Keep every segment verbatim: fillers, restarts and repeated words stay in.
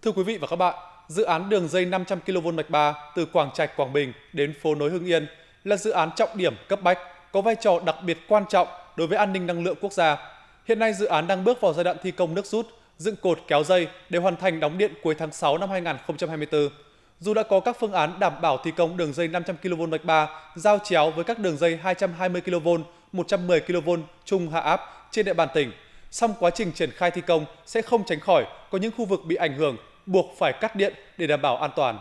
Thưa quý vị và các bạn, dự án đường dây năm trăm ki lô vôn mạch ba từ Quảng Trạch, Quảng Bình đến phố nối Hưng Yên là dự án trọng điểm cấp bách, có vai trò đặc biệt quan trọng đối với an ninh năng lượng quốc gia. Hiện nay dự án đang bước vào giai đoạn thi công nước rút, dựng cột kéo dây để hoàn thành đóng điện cuối tháng sáu năm hai nghìn không trăm hai mươi tư. Dù đã có các phương án đảm bảo thi công đường dây năm trăm ki lô vôn mạch ba giao chéo với các đường dây hai trăm hai mươi ki lô vôn, một trăm mười ki lô vôn trung hạ áp trên địa bàn tỉnh, song quá trình triển khai thi công sẽ không tránh khỏi có những khu vực bị ảnh hưởng, buộc phải cắt điện để đảm bảo an toàn.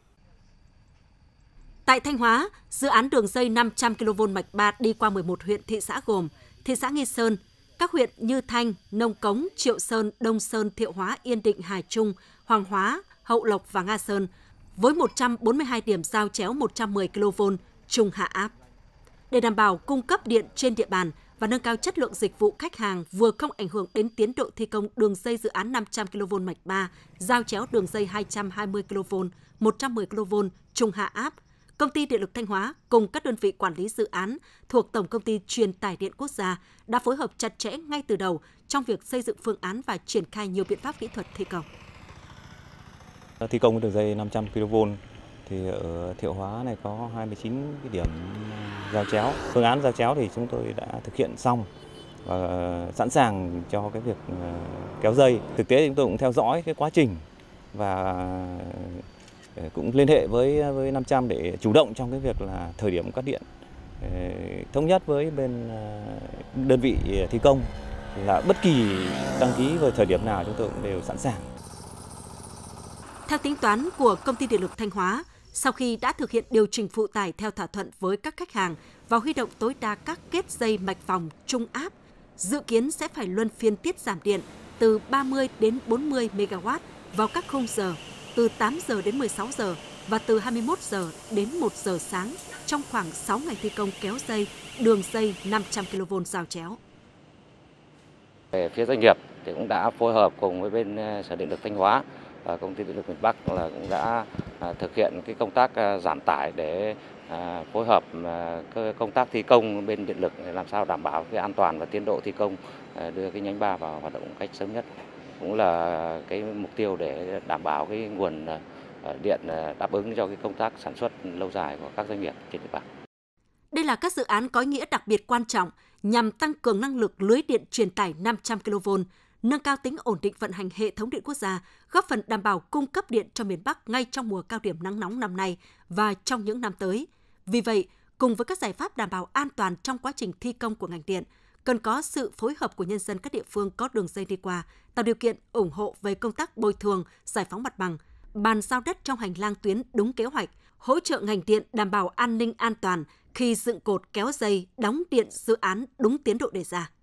Tại Thanh Hóa, dự án đường dây năm trăm ki lô vôn mạch ba đi qua mười một huyện thị xã gồm thị xã Nghi Sơn, các huyện Như Thanh, Nông Cống, Triệu Sơn, Đông Sơn, Thiệu Hóa, Yên Định, Hà Trung, Hoàng Hóa, Hậu Lộc và Nga Sơn, với một trăm bốn mươi hai điểm giao chéo một trăm mười ki lô vôn trung hạ áp. Để đảm bảo cung cấp điện trên địa bàn và nâng cao chất lượng dịch vụ khách hàng vừa không ảnh hưởng đến tiến độ thi công đường dây dự án năm trăm ki lô vôn mạch ba giao chéo đường dây hai trăm hai mươi ki lô vôn, một trăm mười ki lô vôn trung hạ áp, Công ty Điện lực Thanh Hóa cùng các đơn vị quản lý dự án thuộc Tổng công ty Truyền tải điện quốc gia đã phối hợp chặt chẽ ngay từ đầu trong việc xây dựng phương án và triển khai nhiều biện pháp kỹ thuật thi công. Thi công đường dây năm trăm ki lô vôn thì ở Thiệu Hóa này có hai mươi chín cái điểm giao chéo. Phương án giao chéo thì chúng tôi đã thực hiện xong và sẵn sàng cho cái việc kéo dây. Thực tế chúng tôi cũng theo dõi cái quá trình và cũng liên hệ với với năm trăm để chủ động trong cái việc là thời điểm cắt điện, thống nhất với bên đơn vị thi công là bất kỳ đăng ký vào thời điểm nào chúng tôi cũng đều sẵn sàng. Theo tính toán của Công ty Điện lực Thanh Hóa, sau khi đã thực hiện điều chỉnh phụ tải theo thỏa thuận với các khách hàng và huy động tối đa các kết dây mạch vòng trung áp, dự kiến sẽ phải luân phiên tiết giảm điện từ ba mươi đến bốn mươi mê ga oát vào các khung giờ từ tám giờ đến mười sáu giờ và từ hai mươi mốt giờ đến một giờ sáng trong khoảng sáu ngày thi công kéo dây đường dây năm trăm ki lô vôn giao chéo. Về phía doanh nghiệp thì cũng đã phối hợp cùng với bên Sở Điện lực Thanh Hóa và Công ty Điện lực miền Bắc là cũng đã thực hiện cái công tác giảm tải để phối hợp công tác thi công bên điện lực để làm sao đảm bảo cái an toàn và tiến độ thi công, đưa cái nhánh ba vào hoạt động một cách sớm nhất. Cũng là cái mục tiêu để đảm bảo cái nguồn điện đáp ứng cho cái công tác sản xuất lâu dài của các doanh nghiệp trên địa bàn. Đây là các dự án có ý nghĩa đặc biệt quan trọng nhằm tăng cường năng lực lưới điện truyền tải năm trăm ki lô vôn, nâng cao tính ổn định vận hành hệ thống điện quốc gia, góp phần đảm bảo cung cấp điện cho miền Bắc ngay trong mùa cao điểm nắng nóng năm nay và trong những năm tới. Vì vậy, cùng với các giải pháp đảm bảo an toàn trong quá trình thi công của ngành điện, cần có sự phối hợp của nhân dân các địa phương có đường dây đi qua, tạo điều kiện ủng hộ về công tác bồi thường, giải phóng mặt bằng, bàn giao đất trong hành lang tuyến đúng kế hoạch, hỗ trợ ngành điện đảm bảo an ninh an toàn khi dựng cột kéo dây, đóng điện dự án đúng tiến độ đề ra.